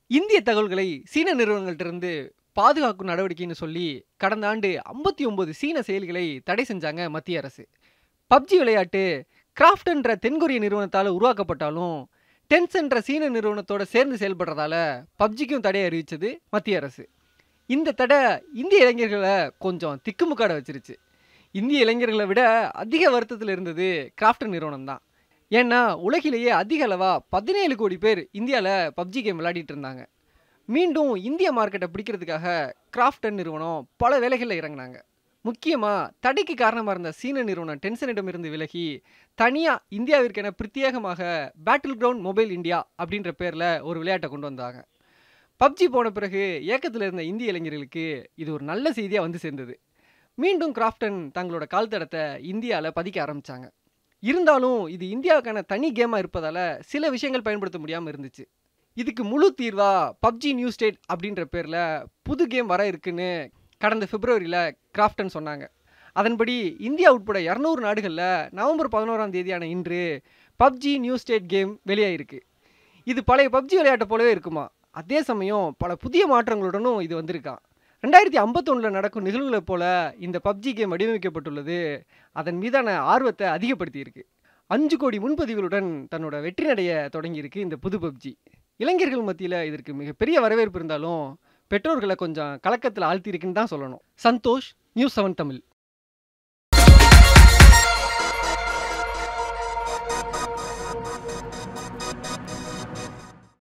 இந்திய தகவல்களை சீன நிறுவனங்கள்ட்டிருந்து பாதுகாக்கும் நடவடிக்கைன்னு சொல்லி கடந்த ஆண்டு 59 சீன செயலிகளை தடை செஞ்சாங்க மத்திய அரசு. பப்ஜி விளையாட்டு கிராஃப்ட் என்ற தென்கொரிய நிறுவனத்தால் உருவாக்கப்பட்டாலும் டென்ஸ் என்ற சீன நிறுவனத்தோட சேர்ந்து செயல்படுறதால பப்ஜிக்கும் தடை அறிவிச்சது மத்திய அரசு. இந்த தடை இந்திய இளைஞர்களை கொஞ்சம் திக்குமுக்காட வச்சிருச்சு. இந்திய இளைஞர்களை விட அதிக வருத்தத்தில் இருந்தது கிராஃப்ட் நிறுவனம் தான். ஏன்னா உலகிலேயே அதிக அளவா 17 கோடி பேர் இந்தியாவில் பப்ஜி கேம் விளையாடிட்டு இருந்தாங்க. மீண்டும் இந்திய மார்க்கெட்டை பிடிக்கிறதுக்காக கிராஃப்ட் நிறுவனம் பல வேலைகளில் இறங்கினாங்க. முக்கியமாக தடைக்கு காரணமாக இருந்த சீன நிறுவனம் டென்சனிடமிருந்து விலகி தனியாக இந்தியாவிற்கென பிரத்யேகமாக பேட்டில் கிரவுண்ட் மொபைல் இந்தியா அப்படின்ற பேரில் ஒரு விளையாட்டை கொண்டு வந்தாங்க. பப்ஜி போன பிறகு ஏக்கத்தில் இருந்த இந்திய இளைஞர்களுக்கு இது ஒரு நல்ல செய்தியாக வந்து சேர்ந்தது. மீண்டும் கிராஃப்டன் தங்களோட கால் தடத்தை இந்தியாவில் பதிக்க ஆரம்பித்தாங்க. இருந்தாலும் இது இந்தியாவுக்கான தனி கேமாக இருப்பதால் சில விஷயங்கள் பயன்படுத்த முடியாமல் இருந்துச்சு. இதுக்கு முழு தீர்வா பப்ஜி நியூ ஸ்டேட் அப்படின்ற பேரில் புது கேம் வர இருக்குன்னு கடந்த பிப்ரவரியில் கிராஃப்டன் சொன்னாங்க. அதன்படி இந்தியா உட்பட 200 நாடுகளில் நவம்பர் 11ஆம் தேதியான இன்று பப்ஜி நியூ ஸ்டேட் கேம் வெளியாயிருக்கு. இது பழைய பப்ஜி விளையாட்டை போலவே இருக்குமா. அதே சமயம் பல புதிய மாற்றங்களுடனும் இது வந்திருக்கான். 2051 நடக்கும் நிகழ்வுகளை போல இந்த பப்ஜி கேம் வடிவமைக்கப்பட்டுள்ளது. அதன் மீதான ஆர்வத்தை அதிகப்படுத்தியிருக்கு. 5 கோடி முன்பதிவுகளுடன் தன்னோட வெற்றி நடைய தொடங்கியிருக்கு இந்த புது பப்ஜி. இளைஞர்கள் மத்தியில் இதற்கு மிகப்பெரிய வரவேற்பு இருந்தாலும் பெற்றோர்களை கொஞ்சம் கலக்கத்தில் ஆழ்த்தியிருக்குன்னு தான் சொல்லணும். சந்தோஷ், நியூஸ் 7 தமிழ்.